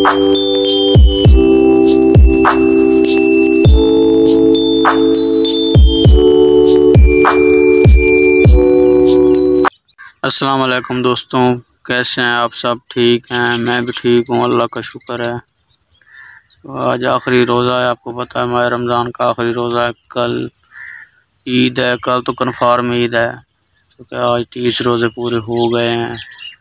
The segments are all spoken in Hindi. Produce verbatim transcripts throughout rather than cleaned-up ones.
अस्सलाम वालेकुम दोस्तों, कैसे हैं आप सब? ठीक हैं? मैं भी ठीक हूँ, अल्लाह का शुक्र है। तो आज आखिरी रोज़ा है, आपको पता है माह रमज़ान का आखिरी रोज़ा है। कल ईद है, कल तो कन्फर्म ईद है, तो क्या आज तीस रोज़े पूरे हो गए हैं।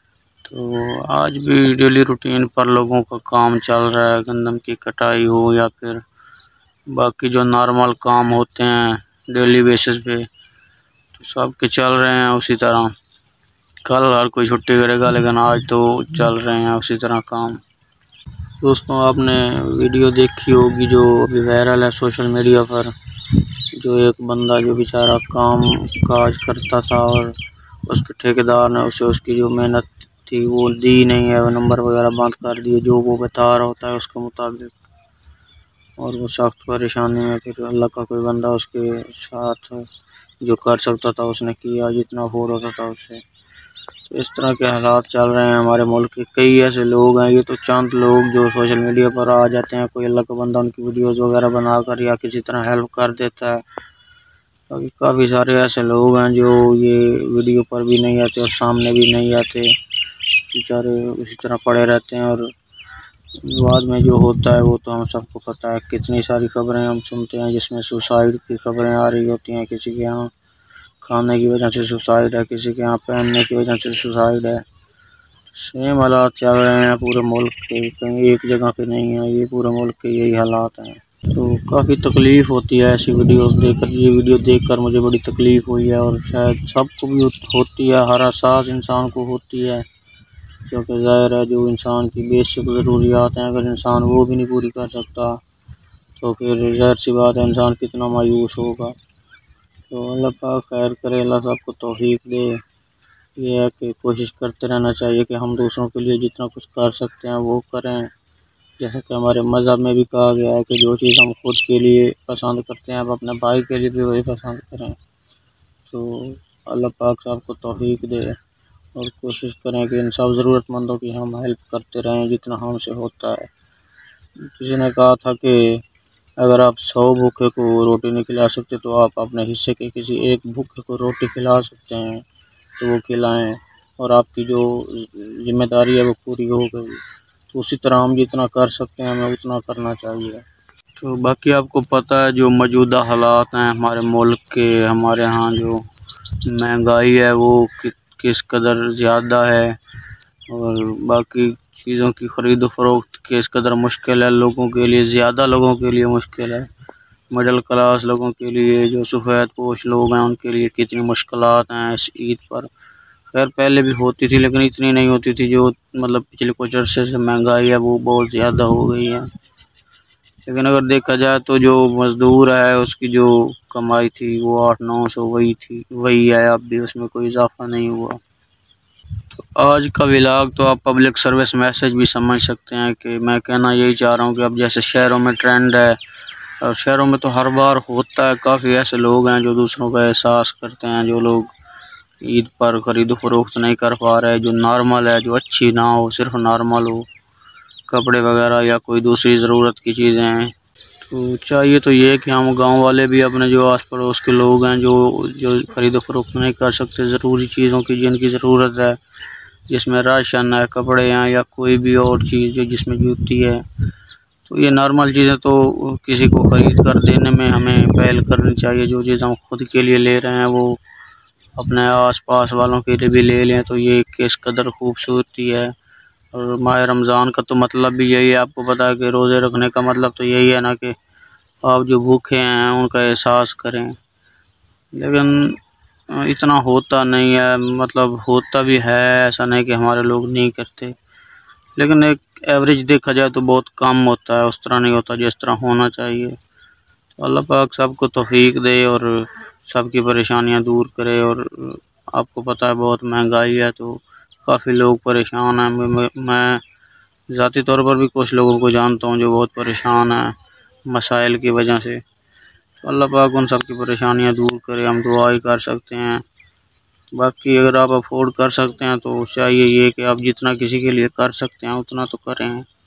तो आज भी डेली रूटीन पर लोगों का काम चल रहा है, गंदम की कटाई हो या फिर बाकी जो नॉर्मल काम होते हैं डेली बेसिस पे, तो सब के चल रहे हैं उसी तरह। कल हर कोई छुट्टी करेगा, लेकिन आज तो चल रहे हैं उसी तरह काम। दोस्तों, आपने वीडियो देखी होगी जो अभी वायरल है सोशल मीडिया पर, जो एक बंदा जो बेचारा काम काज करता था और उसके ठेकेदार ने उसे उसकी जो मेहनत थी वो दी नहीं है, वो नंबर वगैरह बंद कर दिए जो वो बता रहा होता है उसके मुताबिक, और वो सख्त परेशानी में। फिर अल्लाह का कोई बंदा उसके साथ जो कर सकता था उसने किया, जितना अफोर्ड होता था उससे। तो इस तरह के हालात चल रहे हैं हमारे मुल्क के। कई ऐसे लोग हैं, ये तो चंद लोग जो सोशल मीडिया पर आ जाते हैं, कोई अल्लाह का बंदा उनकी वीडियोस वगैरह बनाकर या किसी तरह हेल्प कर देता है। अभी काफ़ी सारे ऐसे लोग हैं जो ये वीडियो पर भी नहीं आते और सामने भी नहीं आते, बेचारे उसी तरह पड़े रहते हैं। और बाद में जो होता है वो तो हम सबको पता है। कितनी सारी खबरें हम सुनते हैं जिसमें सुसाइड की खबरें आ रही होती हैं, किसी के यहाँ खाने की वजह से सुसाइड है, किसी के यहाँ पहनने की वजह से सुसाइड है। सेम हालात चल रहे हैं पूरे मुल्क के, कहीं एक जगह पे नहीं है, ये पूरे मुल्क के यही हालात हैं। तो काफ़ी तकलीफ़ होती है ऐसी वीडियोस देखकर। ये वीडियो देखकर मुझे बड़ी तकलीफ़ हुई है और शायद सबको भी होती है, हर एहसास इंसान को होती है, क्योंकि ज़ाहिर है जो इंसान की बेसिक ज़रूरियात हैं अगर इंसान वो भी नहीं पूरी कर सकता तो फिर ज़ाहिर सी बात है इंसान कितना मायूस होगा। तो अल्लाह पाक खैर करे, अल्लाह सबको तौफीक दे। ये है कि कोशिश करते रहना चाहिए कि हम दूसरों के लिए जितना कुछ कर सकते हैं वो करें। जैसा कि हमारे मज़हब में भी कहा गया है कि जो चीज़ हम खुद के लिए पसंद करते हैं आप अपने भाई के लिए भी वही पसंद करें। तो अल्लाह पाक सबको तौफीक दे और कोशिश करें कि इन सब ज़रूरतमंदों की हम हेल्प करते रहें जितना हमसे होता है। किसी ने कहा था कि अगर आप सौ भूखे को रोटी नहीं खिला सकते तो आप अपने हिस्से के किसी एक भूखे को रोटी खिला सकते हैं, तो वो खिलाएं और आपकी जो जिम्मेदारी है वो पूरी हो गई। तो उसी तरह हम जितना कर सकते हैं हमें उतना करना चाहिए। तो बाकी आपको पता है जो मौजूदा हालात हैं हमारे मुल्क के, हमारे यहाँ जो महंगाई है वो कि, किस कदर ज़्यादा है और बाकी चीज़ों की ख़रीद फ़रोख्त किस कदर मुश्किल है लोगों के लिए, ज़्यादा लोगों के लिए मुश्किल है। मिडिल क्लास लोगों के लिए, जो सफ़ेद पोश लोग हैं उनके लिए कितनी मुश्किलात हैं इस ईद पर। खैर पहले भी होती थी लेकिन इतनी नहीं होती थी, जो मतलब पिछले कुछ अरसे से महंगाई है वो बहुत ज़्यादा हो गई है। लेकिन अगर देखा जाए तो जो मज़दूर है उसकी जो कमाई थी वो आठ नौ सौ वही थी, वही है अब भी, उसमें कोई इजाफा नहीं हुआ। तो आज का व्लॉग तो आप पब्लिक सर्विस मैसेज भी समझ सकते हैं कि मैं कहना यही चाह रहा हूँ कि अब जैसे शहरों में ट्रेंड है और शहरों में तो हर बार होता है, काफ़ी ऐसे लोग हैं जो दूसरों का एहसास करते हैं, जो लोग ईद पर ख़रीद फ़रोख्त नहीं कर पा रहे, जो नॉर्मल है, जो अच्छी ना हो, सिर्फ नॉर्मल हो, कपड़े वगैरह या कोई दूसरी ज़रूरत की चीज़ें हैं। तो चाहिए तो ये कि हम गांव वाले भी अपने जो आस पड़ोस के लोग हैं जो जो ख़रीद फ़रोख्त नहीं कर सकते ज़रूरी चीज़ों की, जिनकी ज़रूरत है, जिसमें राशन है, कपड़े हैं या कोई भी और चीज़ जो जिसमें जूती है, तो ये नॉर्मल चीज़ें तो किसी को ख़रीद कर देने में हमें पहल करनी चाहिए। जो चीज़ हम खुद के लिए ले रहे हैं वो अपने आस-पास वालों के लिए भी ले लें, तो ये किस कदर खूबसूरती है। और माह रमज़ान का तो मतलब भी यही है, आपको पता है कि रोज़े रखने का मतलब तो यही है ना कि आप जो भूखे हैं उनका एहसास करें। लेकिन इतना होता नहीं है, मतलब होता भी है, ऐसा नहीं कि हमारे लोग नहीं करते, लेकिन एक एवरेज देखा जाए तो बहुत कम होता है, उस तरह नहीं होता जिस तरह होना चाहिए। तो अल्लाह पाक सबको तौफीक दे और सबकी परेशानियां दूर करे। और आपको पता है बहुत महंगाई है तो काफ़ी लोग परेशान हैं। मैं, मैं ज़ाती तौर पर भी कुछ लोगों को जानता हूं जो बहुत परेशान हैं मसाइल की वजह से। तो अल्लाह पाक उन सब की परेशानियां दूर करे, हम दुआ ही कर सकते हैं। बाकी अगर आप अफोर्ड कर सकते हैं तो चाहिए ये कि आप जितना किसी के लिए कर सकते हैं उतना तो करें।